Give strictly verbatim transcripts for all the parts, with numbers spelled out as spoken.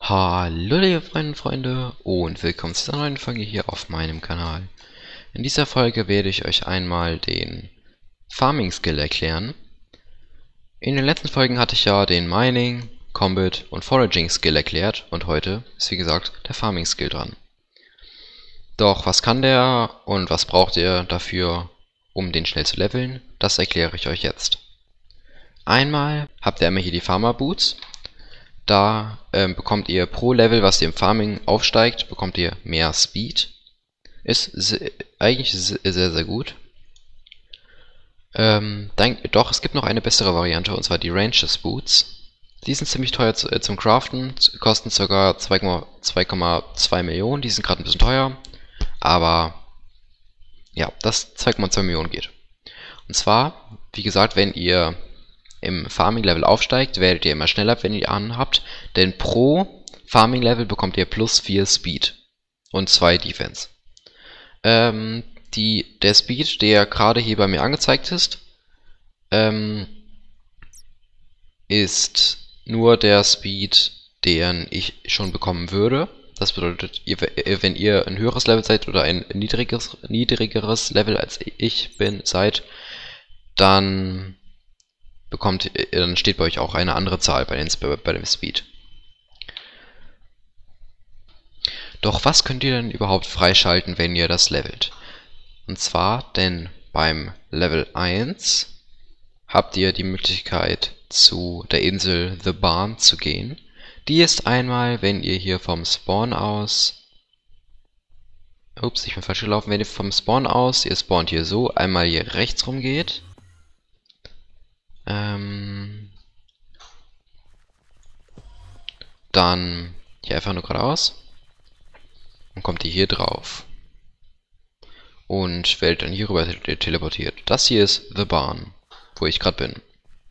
Hallo liebe Freunde und Freunde und willkommen zu einer neuen Folge hier auf meinem Kanal. In dieser Folge werde ich euch einmal den Farming Skill erklären. In den letzten Folgen hatte ich ja den Mining, Combat und Foraging Skill erklärt und heute ist wie gesagt der Farming Skill dran. Doch was kann der und was braucht ihr dafür, um den schnell zu leveln? Das erkläre ich euch jetzt. Einmal habt ihr einmal hier die Farmer Boots. Da ähm, bekommt ihr pro Level, was ihr im Farming aufsteigt, bekommt ihr mehr Speed. Ist se eigentlich se sehr, sehr gut. Ähm, dann, doch, es gibt noch eine bessere Variante, und zwar die Ranges Boots. Die sind ziemlich teuer zu, äh, zum Craften, kosten ca. zwei Komma zwei Millionen, die sind gerade ein bisschen teuer. Aber ja, das zwei Komma zwei Millionen geht. Und zwar, wie gesagt, wenn ihr im Farming-Level aufsteigt, werdet ihr immer schneller, wenn ihr anhabt, denn pro Farming-Level bekommt ihr plus vier Speed und zwei Defense. Ähm, die, der Speed, der gerade hier bei mir angezeigt ist, ähm, ist nur der Speed, den ich schon bekommen würde. Das bedeutet, ihr, wenn ihr ein höheres Level seid oder ein niedrigeres, niedrigeres Level als ich bin seid, dann bekommt, dann steht bei euch auch eine andere Zahl bei, den, bei dem Speed. Doch was könnt ihr denn überhaupt freischalten, wenn ihr das levelt? Und zwar, denn beim Level eins habt ihr die Möglichkeit, zu der Insel The Barn zu gehen. Die ist einmal, wenn ihr hier vom Spawn aus... Ups, ich bin falsch gelaufen. Wenn ihr vom Spawn aus, ihr spawnt hier so, einmal hier rechts rum geht. Ähm, dann hier einfach nur geradeaus und kommt ihr hier drauf und werdet dann hier rüber te teleportiert. Das hier ist The Barn, wo ich gerade bin.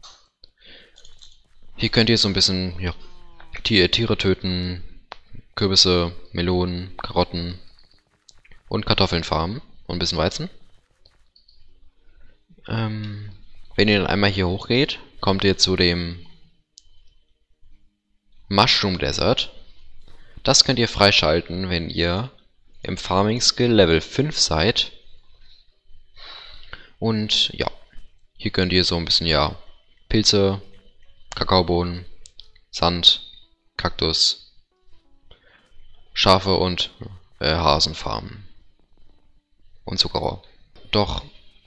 Hier könnt ihr so ein bisschen ja, Tiere töten, Kürbisse, Melonen, Karotten und Kartoffeln farmen und ein bisschen Weizen. Ähm, Wenn ihr dann einmal hier hochgeht, kommt ihr zu dem Mushroom Desert. Das könnt ihr freischalten, wenn ihr im Farming Skill Level fünf seid. Und ja, hier könnt ihr so ein bisschen ja Pilze, Kakaobohnen, Sand, Kaktus, Schafe und äh, Hasen farmen. Und Zuckerrohr. Doch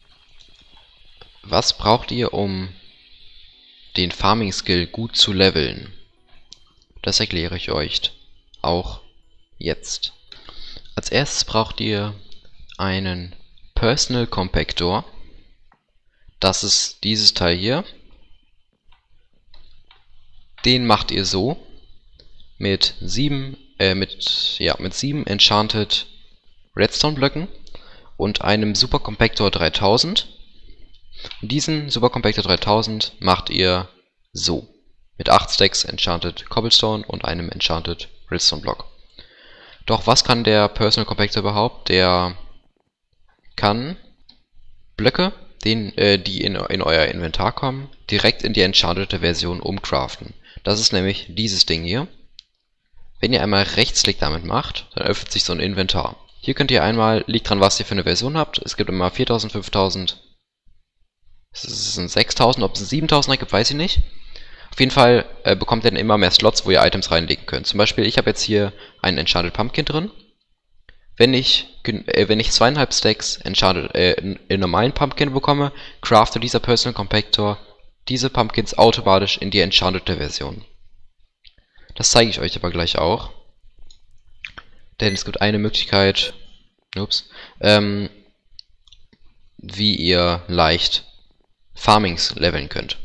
was braucht ihr, um den Farming Skill gut zu leveln? Das erkläre ich euch auch jetzt. Als erstes braucht ihr einen Personal Compactor. Das ist dieses Teil hier. Den macht ihr so mit sieben, äh, mit, ja, mit sieben Enchanted Redstone Blöcken und einem Super Compactor dreitausend. Diesen Super Compactor dreitausend macht ihr so. Mit acht Stacks Enchanted Cobblestone und einem Enchanted Redstone Block. Doch was kann der Personal Compactor überhaupt? Der kann Blöcke, den, äh, die in, in euer Inventar kommen, direkt in die enchantete Version umcraften. Das ist nämlich dieses Ding hier. Wenn ihr einmal Rechtsklick damit macht, dann öffnet sich so ein Inventar. Hier könnt ihr einmal, liegt dran, was ihr für eine Version habt. Es gibt immer viertausend, fünftausend, es sind sechstausend, ob es siebentausend gibt, weiß ich nicht. Auf jeden Fall äh, bekommt ihr dann immer mehr Slots, wo ihr Items reinlegen könnt. Zum Beispiel, ich habe jetzt hier einen Enchanted Pumpkin drin. Wenn ich, äh, wenn ich zweieinhalb Stacks Enchanted, äh, in normalen Pumpkin bekomme, craftet dieser Personal Compactor diese Pumpkins automatisch in die enchantete Version. Das zeige ich euch aber gleich auch. Denn es gibt eine Möglichkeit, ups, ähm, wie ihr leicht Farmings leveln könnt.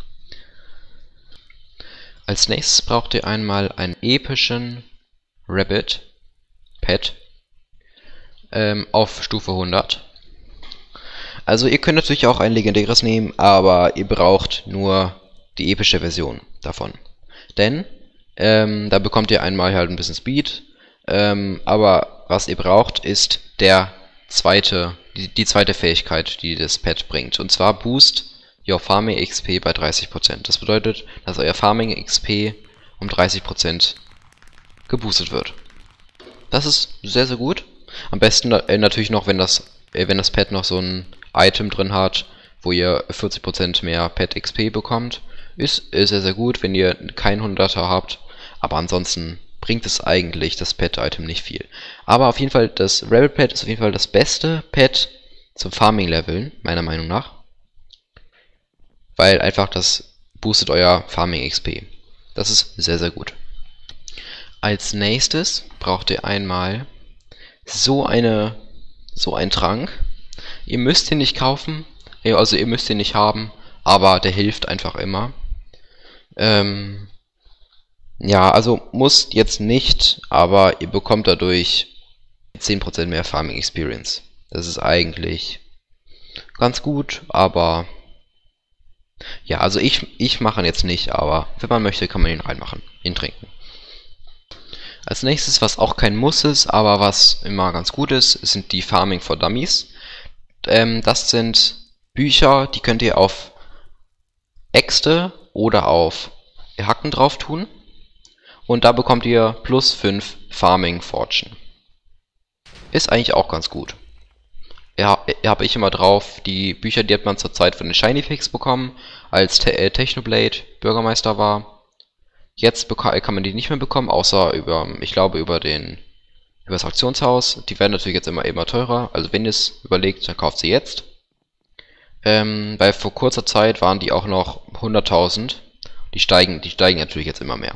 Als nächstes braucht ihr einmal einen epischen Rabbit Pet ähm, auf Stufe hundert. Also ihr könnt natürlich auch ein legendäres nehmen, aber ihr braucht nur die epische Version davon. Denn ähm, da bekommt ihr einmal halt ein bisschen Speed, ähm, aber was ihr braucht ist der zweite, die, die zweite Fähigkeit, die das Pet bringt. Und zwar Boost Your Farming X P bei dreißig Prozent. Das bedeutet, dass euer Farming X P um dreißig Prozent geboostet wird. Das ist sehr, sehr gut. Am besten äh, natürlich noch, wenn das, äh, wenn das Pet noch so ein Item drin hat, wo ihr vierzig Prozent mehr Pet X P bekommt. Ist, ist sehr, sehr gut, wenn ihr kein hunderter habt. Aber ansonsten bringt es eigentlich das Pet-Item nicht viel. Aber auf jeden Fall, das Rebel Pet ist auf jeden Fall das beste Pet zum Farming-Leveln, meiner Meinung nach. Weil einfach das boostet euer Farming X P. Das ist sehr, sehr gut. Als nächstes braucht ihr einmal so eine so einen Trank. Ihr müsst ihn nicht kaufen, also ihr müsst ihn nicht haben, aber der hilft einfach immer. Ähm, ja, also muss jetzt nicht, aber ihr bekommt dadurch zehn Prozent mehr Farming Experience. Das ist eigentlich ganz gut, aber ja, also ich, ich mache ihn jetzt nicht, aber wenn man möchte, kann man ihn reinmachen, ihn trinken. Als nächstes, was auch kein Muss ist, aber was immer ganz gut ist, sind die Farming for Dummies. Ähm, das sind Bücher, die könnt ihr auf Äxte oder auf Hacken drauf tun. Und da bekommt ihr plus fünf Farming Fortune. Ist eigentlich auch ganz gut. Ja, habe ich immer drauf. Die Bücher, die hat man zurzeit von den Shiny Picks bekommen, als Te äh, Technoblade Bürgermeister war. Jetzt kann man die nicht mehr bekommen, außer über, ich glaube, über den über das Auktionshaus. Die werden natürlich jetzt immer immer teurer. Also wenn ihr es überlegt, dann kauft sie jetzt. Ähm, weil vor kurzer Zeit waren die auch noch hunderttausend. Die steigen, die steigen natürlich jetzt immer mehr.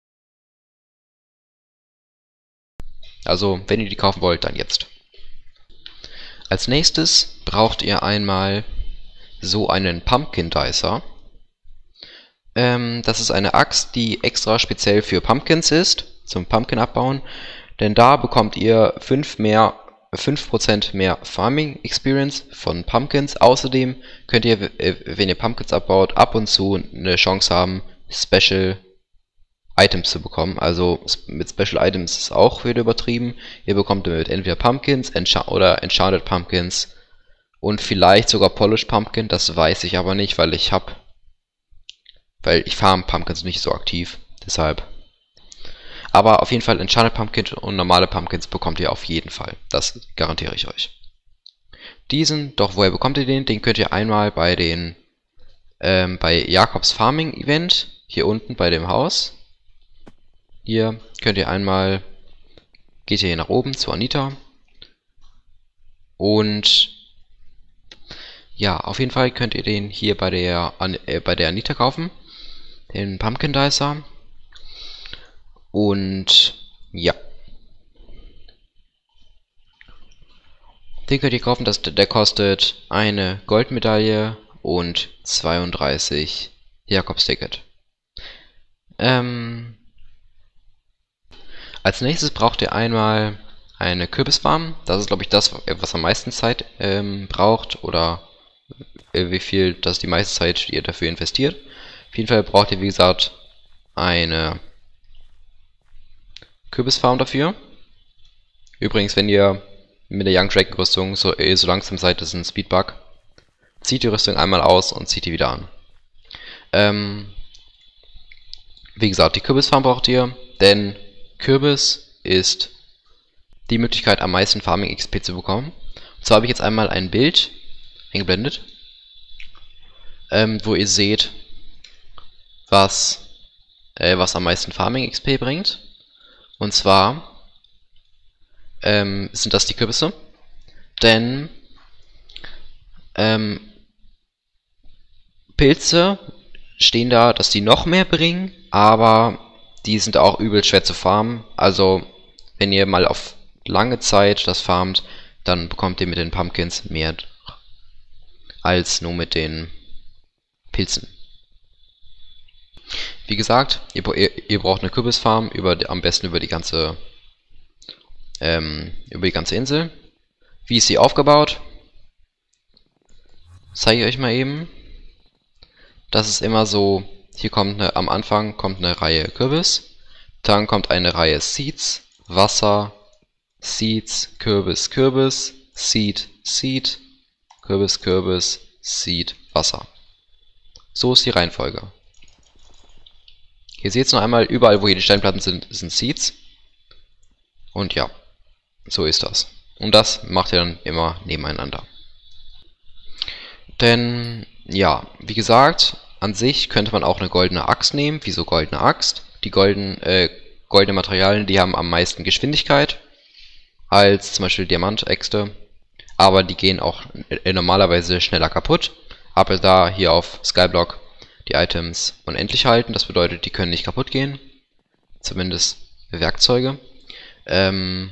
Also wenn ihr die kaufen wollt, dann jetzt. Als nächstes braucht ihr einmal so einen Pumpkin Dicer. Ähm, das ist eine Axt, die extra speziell für Pumpkins ist, zum Pumpkin abbauen. Denn da bekommt ihr fünf Prozent mehr Farming Experience von Pumpkins. Außerdem könnt ihr, wenn ihr Pumpkins abbaut, ab und zu eine Chance haben, Special Items zu bekommen. Also mit Special Items ist auch wieder übertrieben. Ihr bekommt damit entweder Pumpkins Encha oder Enchanted Pumpkins und vielleicht sogar Polished Pumpkin. Das weiß ich aber nicht, weil ich habe weil ich farm Pumpkins nicht so aktiv, deshalb. Aber auf jeden Fall Enchanted Pumpkins und normale Pumpkins bekommt ihr auf jeden Fall. Das garantiere ich euch. Diesen, doch woher bekommt ihr den? Den könnt ihr einmal bei den ähm, bei Jakobs Farming Event, hier unten bei dem Haus. Hier könnt ihr einmal, geht ihr hier nach oben zu Anita. Und ja, auf jeden Fall könnt ihr den hier bei der, äh, bei der Anita kaufen. Den Pumpkin Dicer. Und ja. Den könnt ihr kaufen, das, der kostet eine Goldmedaille und zweiunddreißig Jakobsticket. Ähm, als nächstes braucht ihr einmal eine Kürbisfarm. Das ist, glaube ich, das, was am meisten Zeit ähm, braucht oder äh, wie viel, das ist die meiste Zeit, die ihr dafür investiert. Auf jeden Fall braucht ihr, wie gesagt, eine Kürbisfarm dafür. Übrigens, wenn ihr mit der Young Dragon Rüstung so, äh, so langsam seid, das ist ein Speedbug, zieht die Rüstung einmal aus und zieht die wieder an. Ähm, wie gesagt, die Kürbisfarm braucht ihr, denn Kürbis ist die Möglichkeit, am meisten Farming X P zu bekommen. Und zwar habe ich jetzt einmal ein Bild eingeblendet, ähm, wo ihr seht, was, äh, was am meisten Farming X P bringt. Und zwar ähm, sind das die Kürbisse. Denn ähm, Pilze stehen da, dass die noch mehr bringen, aber die sind auch übel schwer zu farmen. Also wenn ihr mal auf lange Zeit das farmt, dann bekommt ihr mit den Pumpkins mehr als nur mit den Pilzen. Wie gesagt, ihr, ihr, ihr braucht eine Kürbisfarm, über, am besten über die ganze ähm, über die ganze Insel. Wie ist sie aufgebaut? Zeige ich euch mal eben. Das ist immer so, hier kommt eine, am Anfang kommt eine Reihe Kürbis, dann kommt eine Reihe Seeds, Wasser, Seeds, Kürbis, Kürbis, Seed, Seed, Kürbis, Kürbis, Seed, Wasser. So ist die Reihenfolge. Hier seht ihr noch einmal, überall wo hier die Steinplatten sind, sind Seeds. Und ja, so ist das. Und das macht ihr dann immer nebeneinander. Denn, ja, wie gesagt, an sich könnte man auch eine goldene Axt nehmen. Wieso goldene Axt? Die golden, äh, goldenen Materialien, die haben am meisten Geschwindigkeit als zum Beispiel Diamantäxte. Aber die gehen auch normalerweise schneller kaputt. Aber da hier auf Skyblock die Items unendlich halten, das bedeutet, die können nicht kaputt gehen. Zumindest Werkzeuge. Ähm,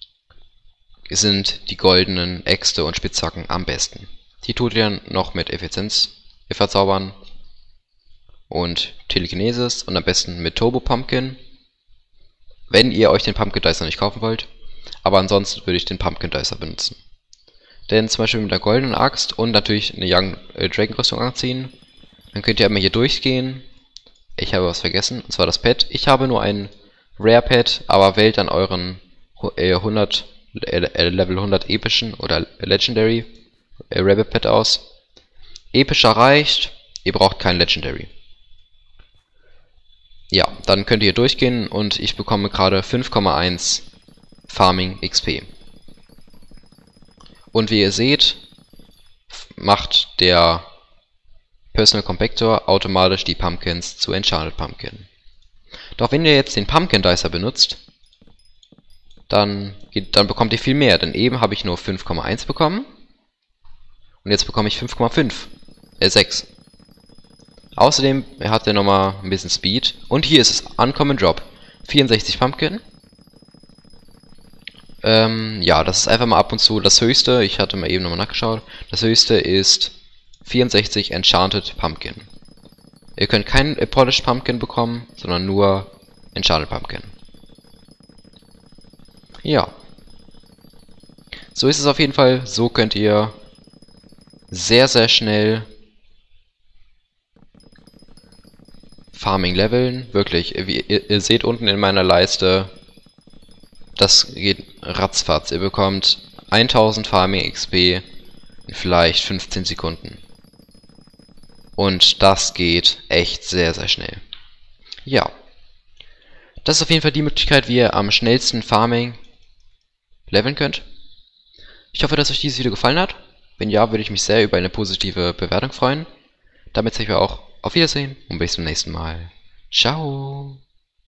sind die goldenen Äxte und Spitzhacken am besten. Die tut ihr noch mit Effizienz verzaubern und Telekinesis und am besten mit Turbo Pumpkin, wenn ihr euch den Pumpkin Dicer nicht kaufen wollt. Aber ansonsten würde ich den Pumpkin Dicer benutzen. Denn zum Beispiel mit der goldenen Axt und natürlich eine Young äh, Dragon Rüstung anziehen, dann könnt ihr einmal hier durchgehen. Ich habe was vergessen, und zwar das Pet. Ich habe nur ein Rare Pet, aber wählt dann euren äh, hundert, äh, Level hundert epischen oder Legendary äh, Rabbit Pet aus. Epischer reicht, ihr braucht kein Legendary. Ja, dann könnt ihr hier durchgehen und ich bekomme gerade fünf Komma eins Farming X P. Und wie ihr seht, macht der Personal Compactor automatisch die Pumpkins zu Enchanted Pumpkin. Doch wenn ihr jetzt den Pumpkin Dicer benutzt, dann, geht, dann bekommt ihr viel mehr, denn eben habe ich nur fünf Komma eins bekommen und jetzt bekomme ich fünf Komma fünf, äh sechs. Außerdem hat er nochmal ein bisschen Speed und hier ist es Uncommon Drop, vierundsechzig Pumpkin. Ähm, ja, das ist einfach mal ab und zu das höchste, ich hatte mal eben nochmal nachgeschaut, das höchste ist vierundsechzig Enchanted Pumpkin. Ihr könnt keinen Polished Pumpkin bekommen, sondern nur Enchanted Pumpkin. Ja. So ist es auf jeden Fall. So könnt ihr sehr, sehr schnell Farming leveln. Wirklich, wie ihr, ihr seht unten in meiner Leiste, das geht ratzfatz. Ihr bekommt tausend Farming X P in vielleicht fünfzehn Sekunden. Und das geht echt sehr, sehr schnell. Ja. Das ist auf jeden Fall die Möglichkeit, wie ihr am schnellsten Farming leveln könnt. Ich hoffe, dass euch dieses Video gefallen hat. Wenn ja, würde ich mich sehr über eine positive Bewertung freuen. Damit sage ich auch auf Wiedersehen und bis zum nächsten Mal. Ciao.